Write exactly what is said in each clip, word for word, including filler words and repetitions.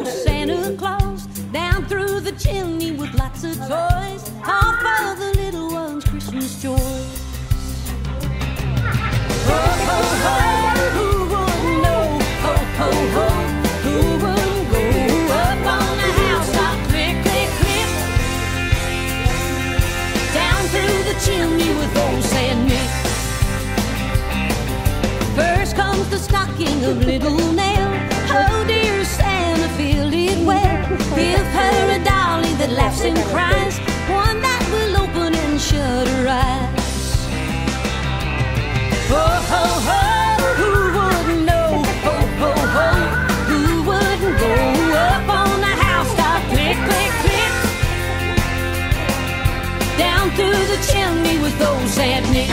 Santa Claus down through the chimney with lots of toys, all for the little ones' Christmas joy. Ho, ho, ho, who wouldn't know? Ho, ho, ho, who wouldn't go up on the housetop, click, click, click, down through the chimney with old Saint Nick. First comes the stocking of little Nell. Oh dear Santa, fill it well. Give her a dolly that laughs and cries, one that will open and shut her eyes. Ho, ho, ho, who wouldn't know? Ho, ho, ho, who wouldn't go up on the housetop, click, click, click, down through the chimney with old Saint Nick.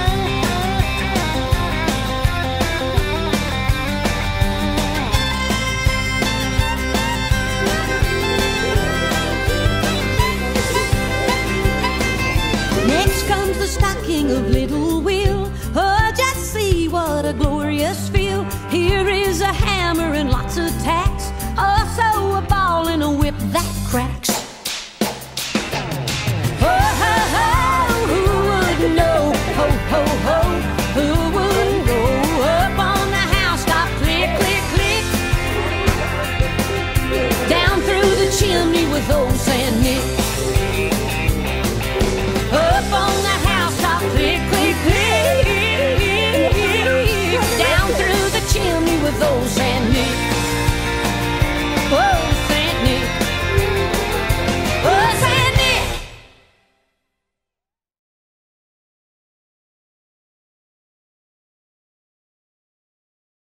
Next comes the stocking of little Will. Oh, just see what a glorious feel. Here is a hammer and lots of tacks, also a ball and a whip that cracks.